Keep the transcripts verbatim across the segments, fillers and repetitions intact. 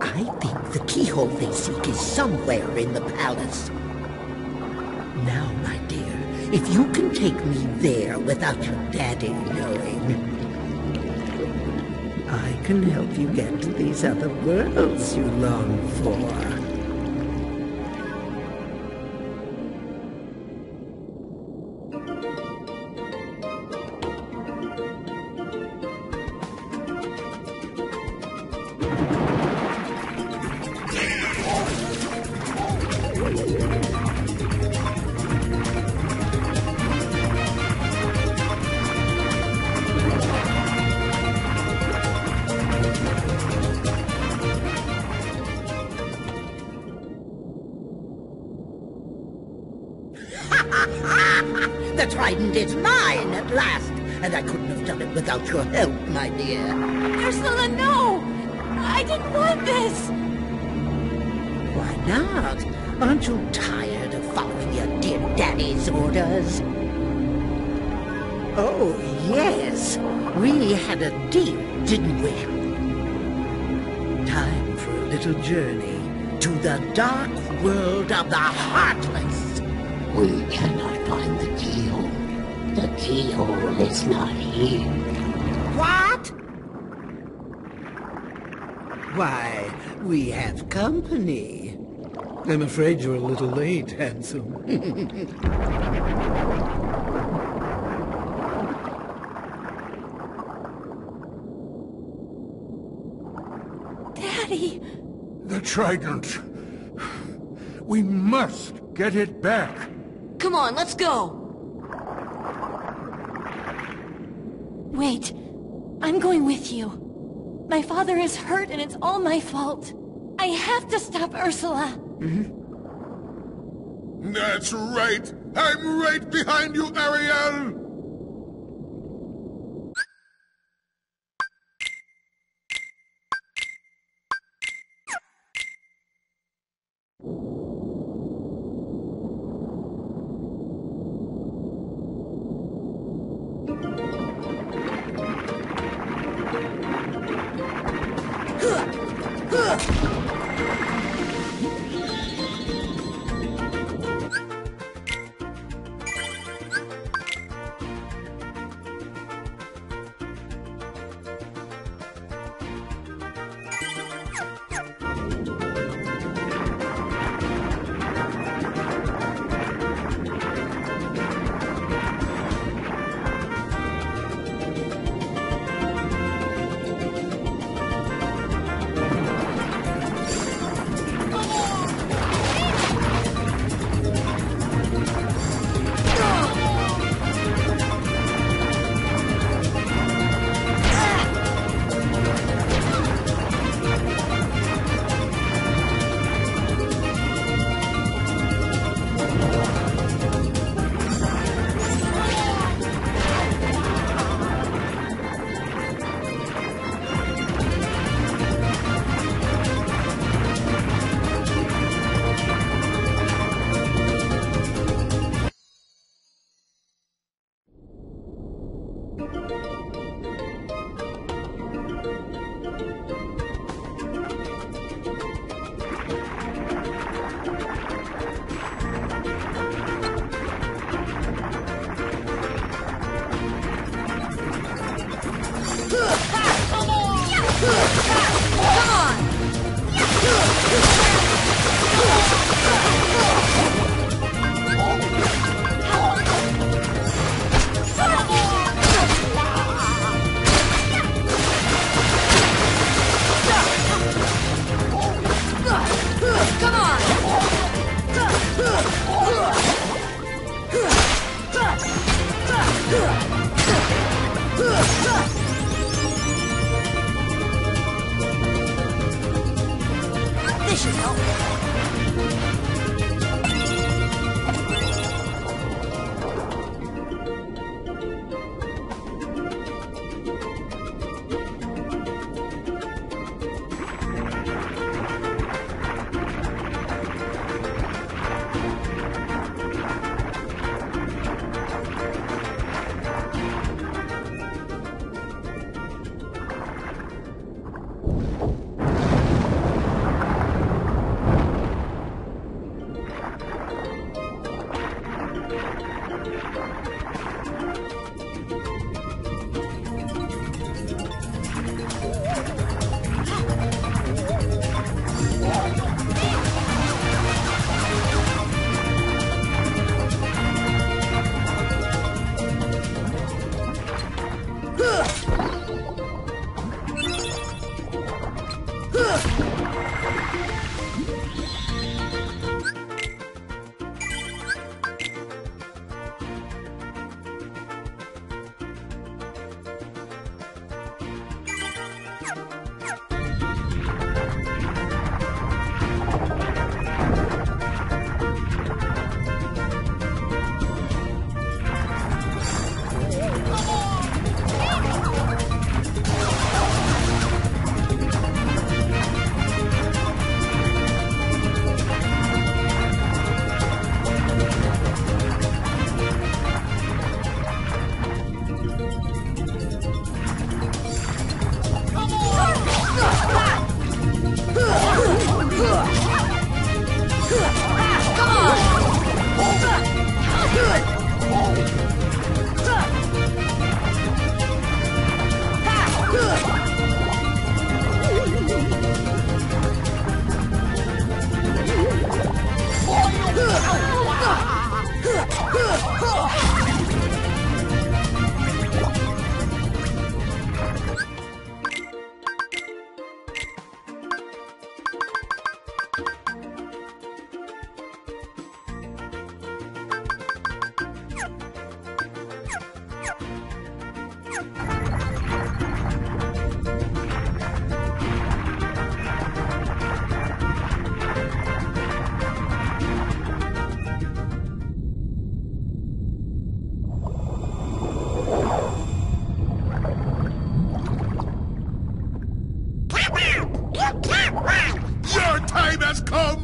I think the keyhole they seek is somewhere in the palace. Now, my dear, if you can take me there without your daddy knowing, I can help you get to these other worlds you long for. The trident is mine at last, and I couldn't have done it without your help, my dear. Ursula, no! I didn't want this! Why not? Aren't you tired of following your dear daddy's orders? Oh, yes. We had a deal, didn't we? Time for a little journey to the dark world of the Heartless. We cannot find the keyhole. The keyhole is not here. What? Why, we have company. I'm afraid you're a little late, handsome. Daddy! The trident. We must get it back. Come on, let's go! Wait. I'm going with you. My father is hurt and it's all my fault. I have to stop Ursula. Mm-hmm. That's right. I'm right behind you, Ariel. This should help. Your time has come!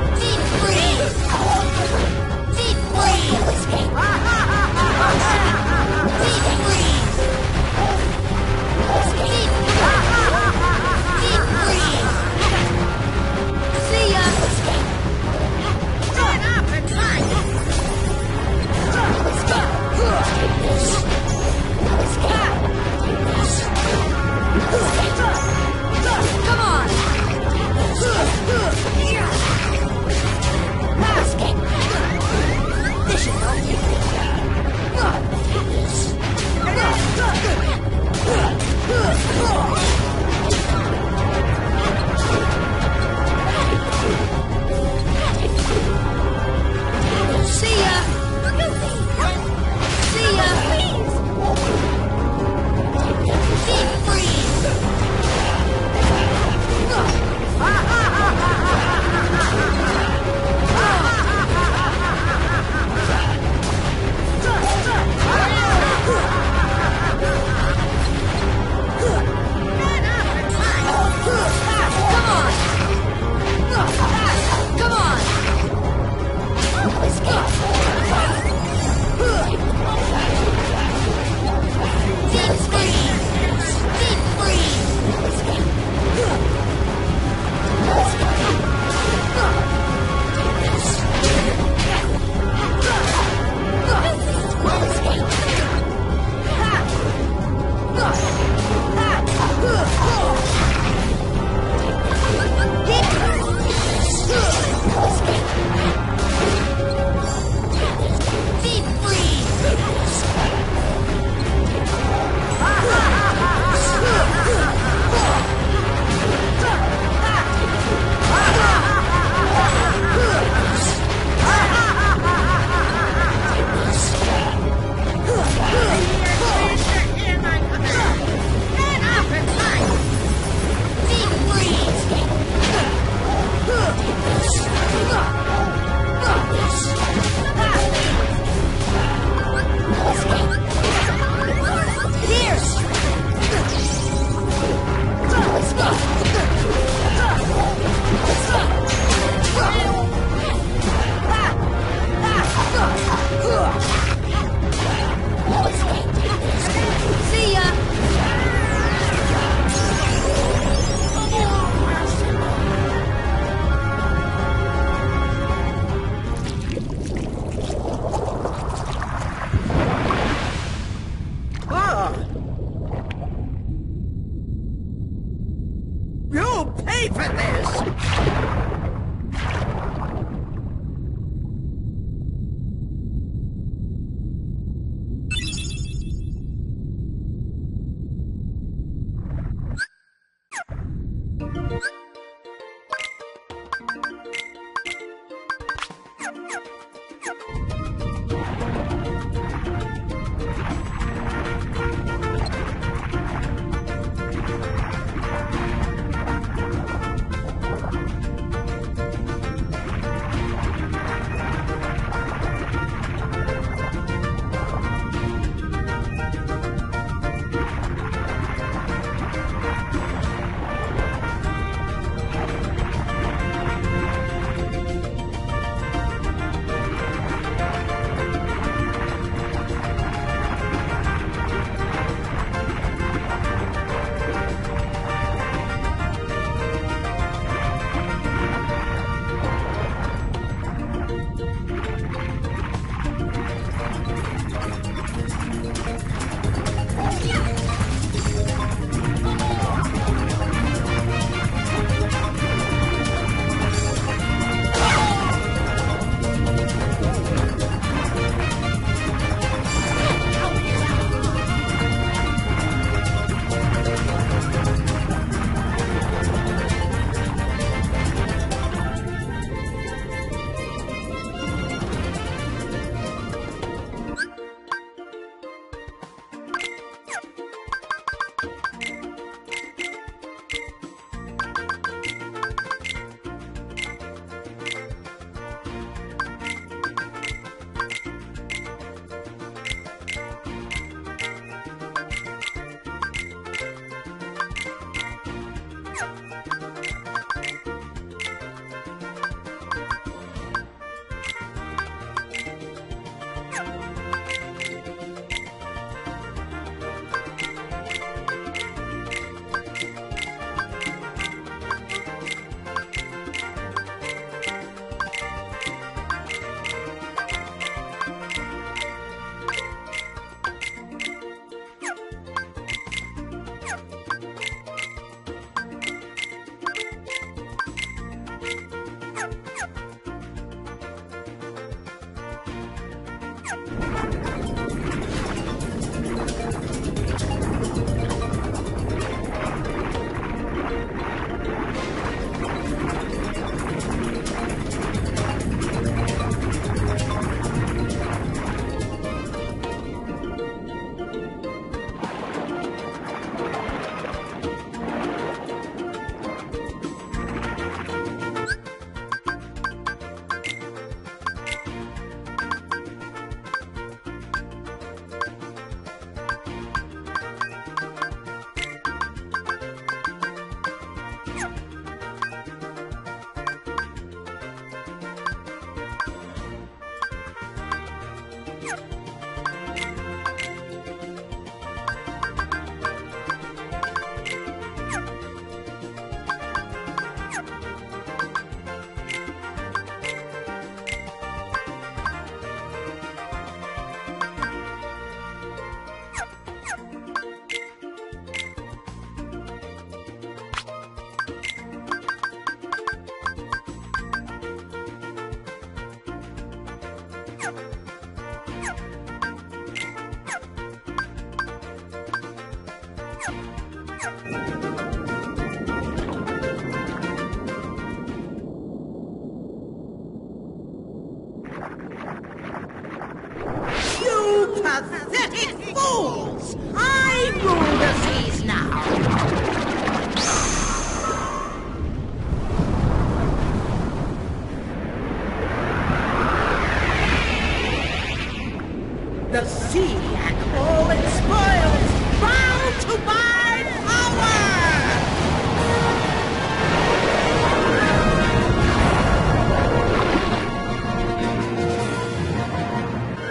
Deep freeze! Deep freeze! pay for this! Pathetic fools! I rule the seas now! The sea and all its spoils bow to my power!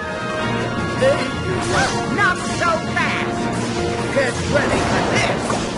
Not so fast! Get ready for this!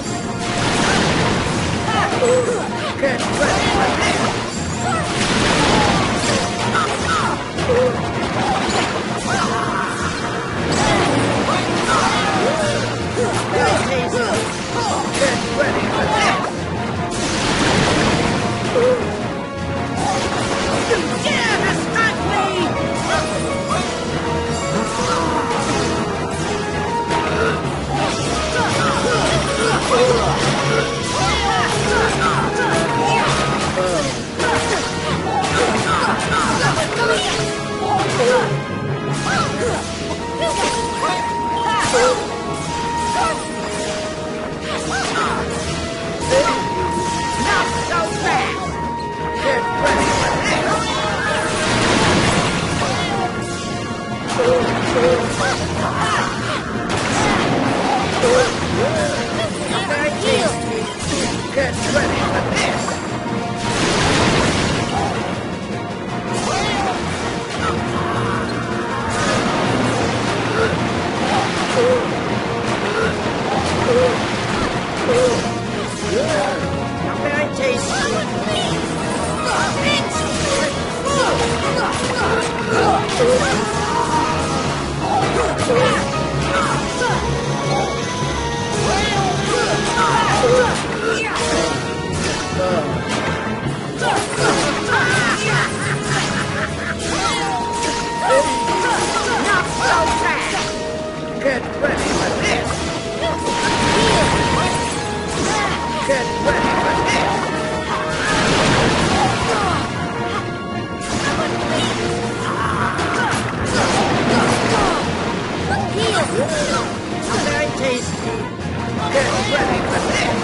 Very tasty. Get ready for this.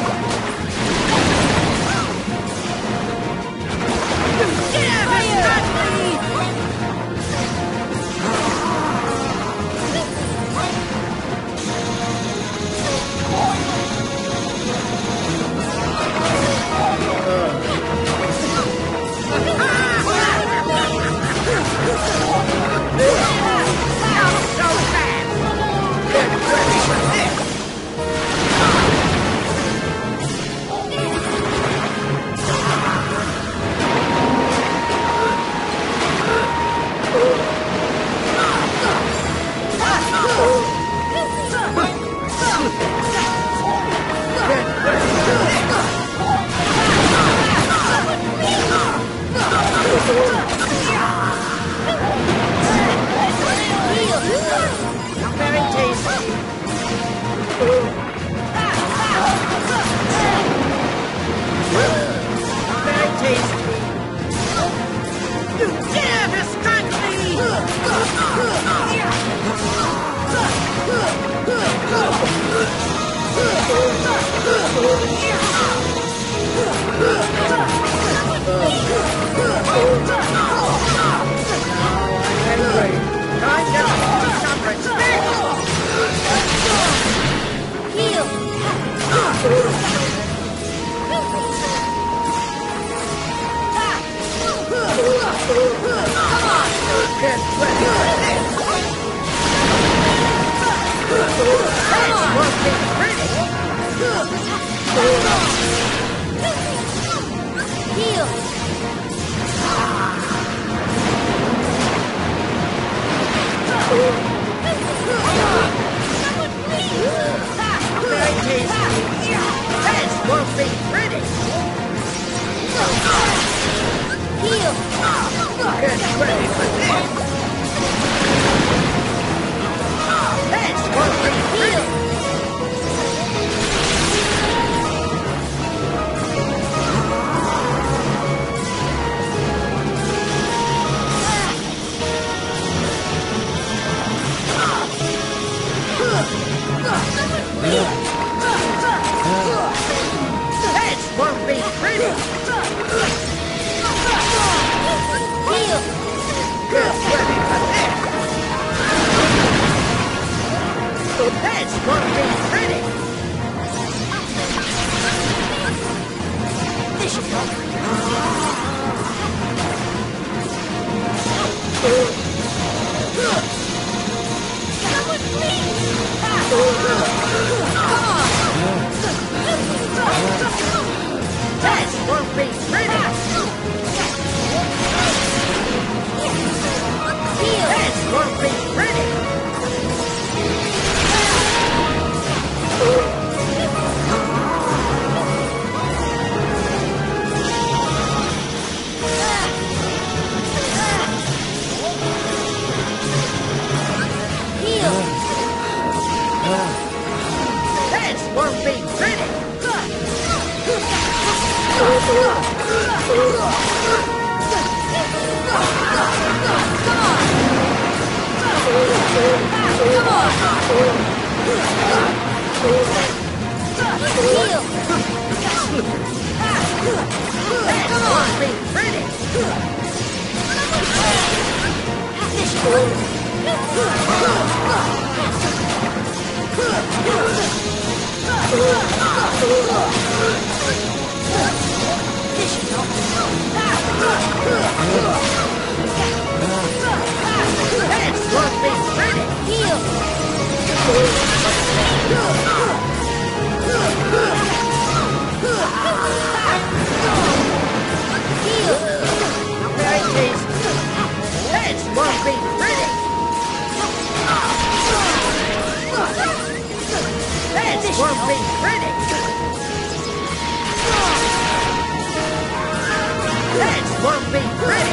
Very tasty. Very tasty. You dare distract me! Anyway, time to show some respect! Heal! Get ready for this! This won't be pretty! Heal! Very tasty! This won't be pretty! Heal! Get ready for this! This won't be pretty! This won't be pretty! Heal! Get ready for this! This won't be pretty! This should help. Someone please! This won't be pretty! This won't be pretty! Heal! This won't be pretty! Come on! Heal! This won't be pretty! This should help. This should help. This won't be pretty! Heal! Heal! Very tasty! This won't be pretty! This won't be pretty! This won't be pretty!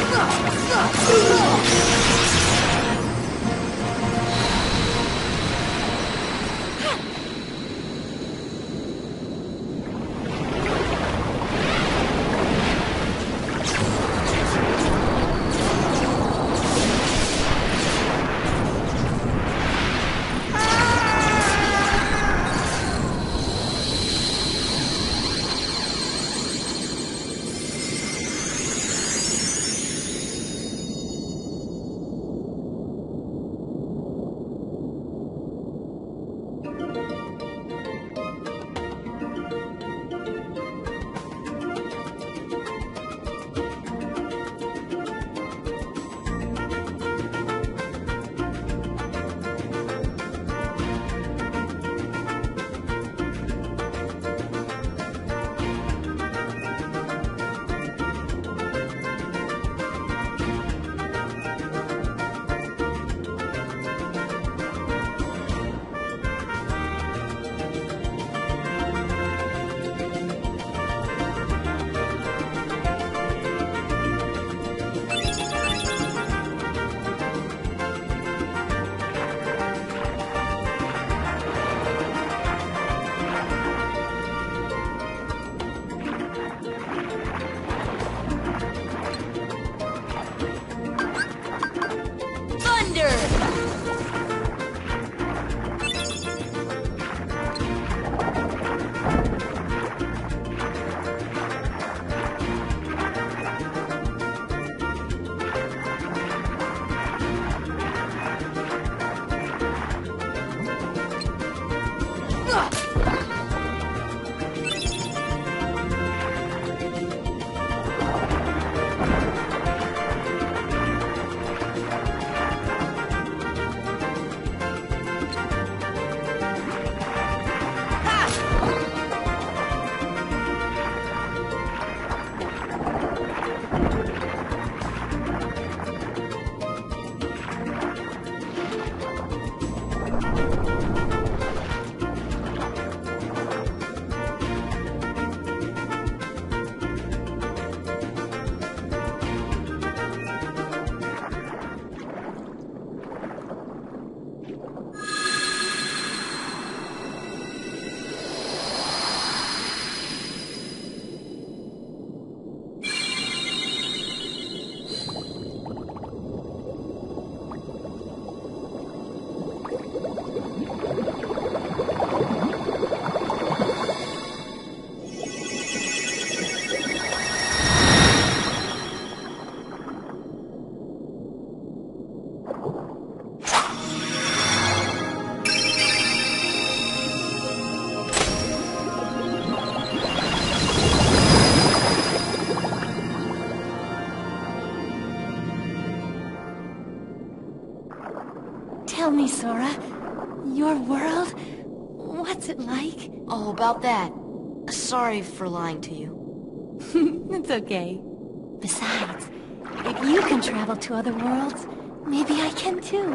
me, Sora. Your world? What's it like? Oh, about that. Sorry for lying to you. It's okay. Besides, if you can travel to other worlds, maybe I can too.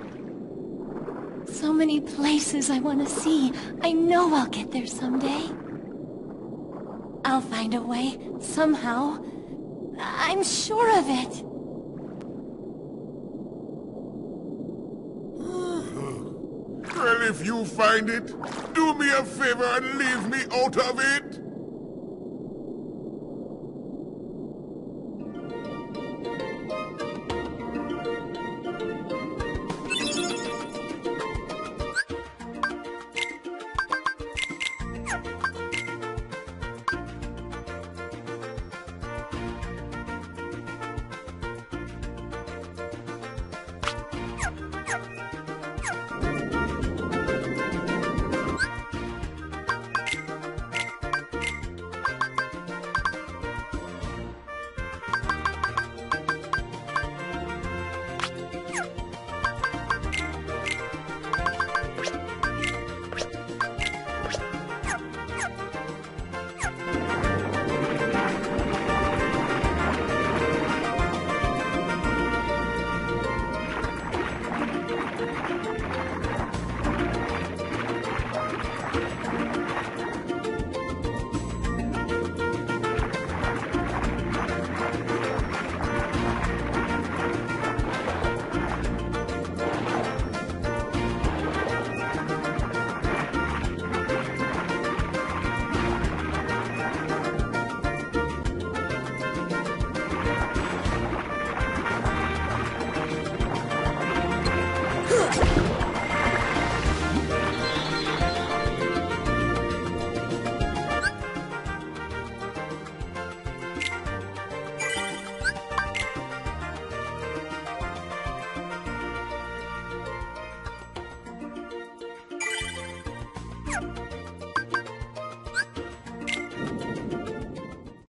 So many places I want to see. I know I'll get there someday. I'll find a way, somehow. I'm sure of it. Well, if you find it, do me a favor and leave me out of it.